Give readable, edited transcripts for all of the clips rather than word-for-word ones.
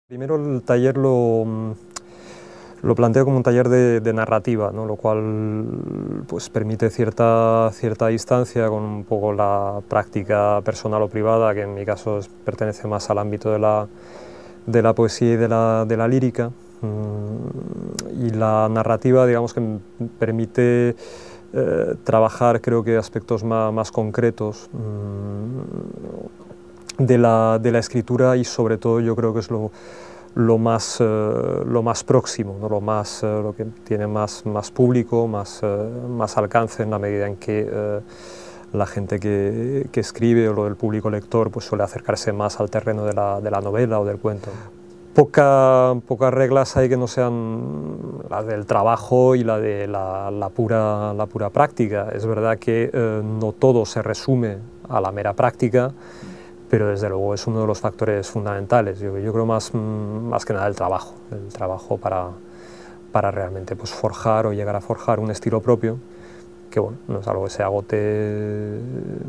Primero el taller lo planteo como un taller de narrativa, ¿no? Lo cual pues, permite cierta distancia con un poco la práctica personal o privada, que en mi caso pertenece más al ámbito de la poesía y de la lírica. Y la narrativa, digamos, que me permite trabajar, creo que, aspectos más concretos de la escritura, y sobre todo yo creo que es lo más próximo, ¿no? Lo que tiene más público, más alcance, en la medida en que la gente que escribe o lo del público lector pues suele acercarse más al terreno de la novela o del cuento. Pocas reglas hay que no sean las del trabajo y la de la pura práctica. Es verdad que no todo se resume a la mera práctica, pero desde luego es uno de los factores fundamentales. Yo creo más que nada el trabajo para realmente pues, forjar o llegar a forjar un estilo propio, que bueno, no es algo que se agote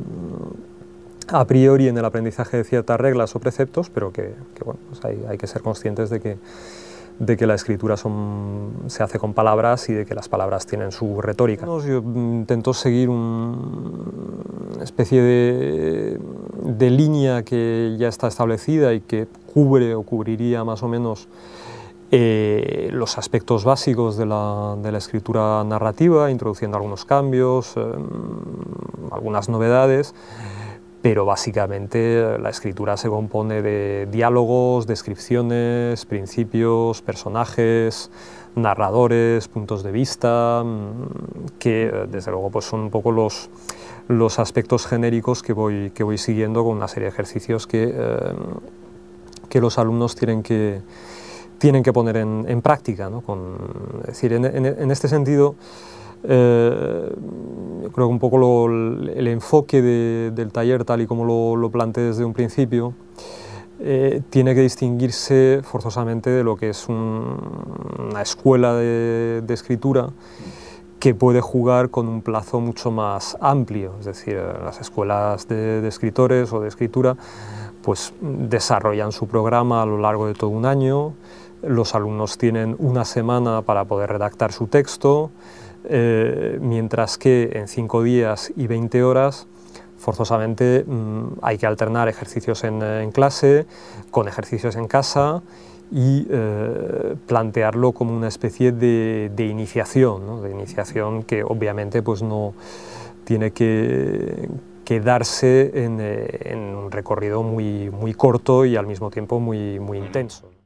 a priori en el aprendizaje de ciertas reglas o preceptos, pero que bueno, pues hay que ser conscientes de que la escritura se hace con palabras y de que las palabras tienen su retórica. Yo intento seguir una especie de línea que ya está establecida y que cubre o cubriría más o menos los aspectos básicos de la escritura narrativa, introduciendo algunos cambios, algunas novedades. Pero básicamente la escritura se compone de diálogos, descripciones, principios, personajes, narradores, puntos de vista, que desde luego pues son un poco los aspectos genéricos que voy siguiendo con una serie de ejercicios que los alumnos tienen que poner en práctica, ¿no? Es decir, en este sentido, yo creo que un poco el enfoque del taller, tal y como lo planteé desde un principio, tiene que distinguirse forzosamente de lo que es una escuela de escritura que puede jugar con un plazo mucho más amplio. Es decir, las escuelas de escritores o de escritura pues, desarrollan su programa a lo largo de todo un año, los alumnos tienen una semana para poder redactar su texto, mientras que en 5 días y 20 horas forzosamente hay que alternar ejercicios en clase con ejercicios en casa y plantearlo como una especie de iniciación, ¿no? De iniciación que obviamente pues, no tiene que darse en un recorrido muy corto y al mismo tiempo muy intenso.